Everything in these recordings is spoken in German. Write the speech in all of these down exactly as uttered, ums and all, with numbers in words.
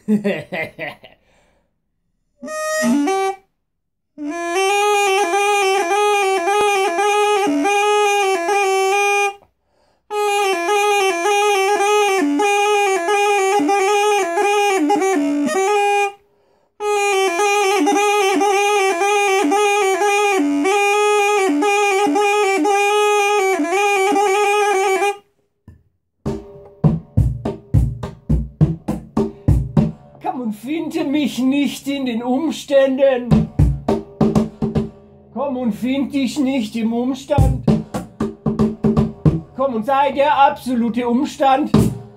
Komm und finde mich nicht in den Umständen. Komm und find dich nicht im Umstand. Komm und sei der absolute Umstand.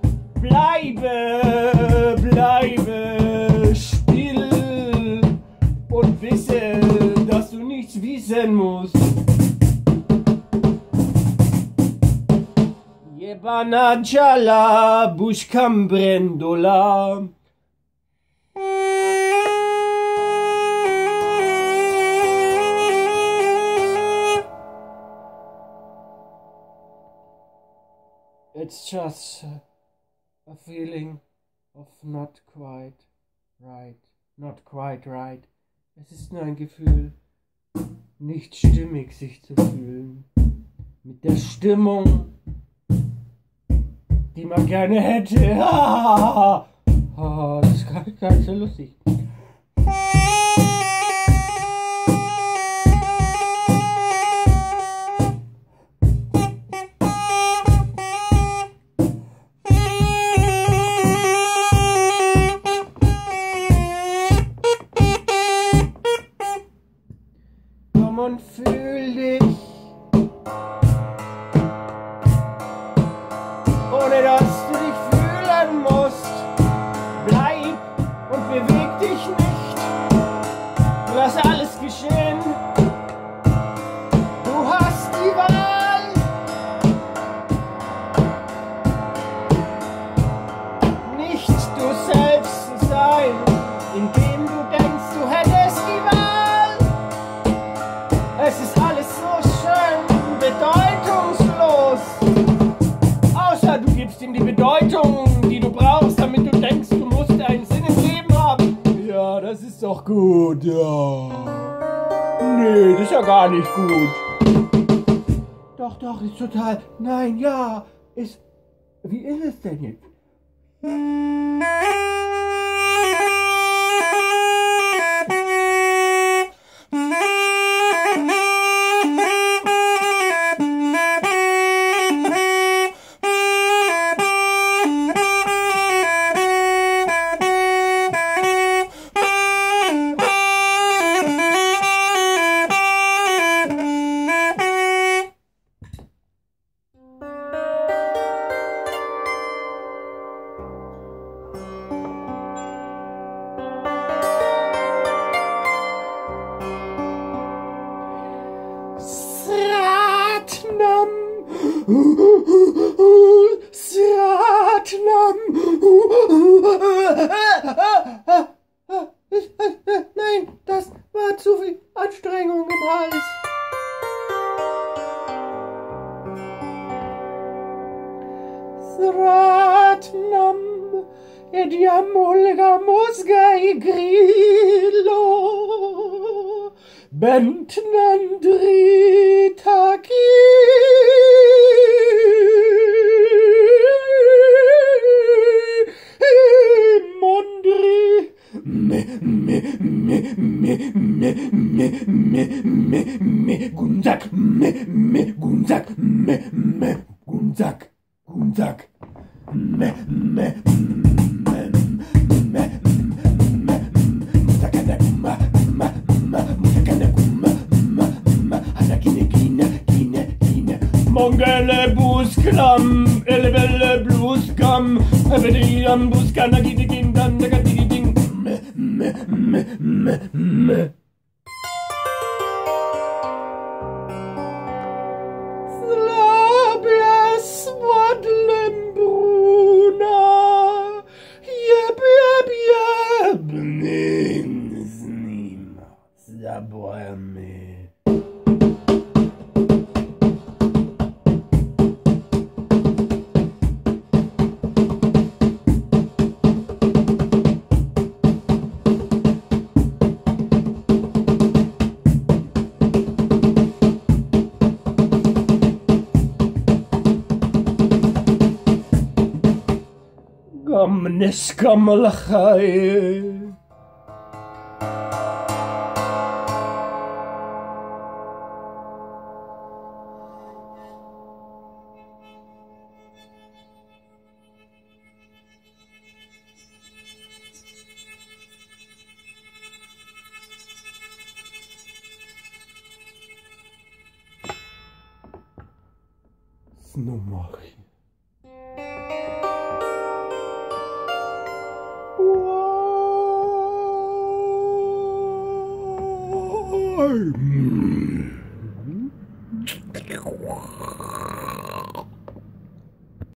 Bleibe, bleibe still und wisse, dass du nichts wissen musst. Jebana Jala Bushkam Brendola. It's just a feeling of not quite right. Not quite right. Es ist nur ein Gefühl, nicht stimmig sich zu fühlen. Mit der Stimmung, die man gerne hätte. Ah, ah, das ist gar, gar nicht so lustig. Und fühl dich, ohne dass du dich fühlen musst. Bleib und beweg dich nicht, lass alles geschehen. Du hast die Wahl. Nicht du selbst zu sein, indem du denkst, du hättest die Wahl. Es ist alles so schön bedeutungslos, außer du gibst ihm die Bedeutung, die du brauchst, damit du denkst, du musst einen Sinn im Leben haben. Ja, das ist doch gut, ja. Nee, das ist ja gar nicht gut. Doch, doch, ist total, nein, ja, ist, wie ist es denn jetzt? Sratnam. Nein, das war zu viel Anstrengung im Hals. Sratnam ediamolga musga igrilo bentnandri taki. Gunzak, me, me, Gunzak, me, me, Gunzak, Gunzak, me, me, me, me, me, Musakana kuma, ma, ma, Musakana kuma, ma, ma, Hasakine kine, kine, kine. Mongele busklam, elevele bluskam, ebediam buskana gidi gindan, negatigi ding, me, me, me, me, me. Amneskammelachai. Znowu.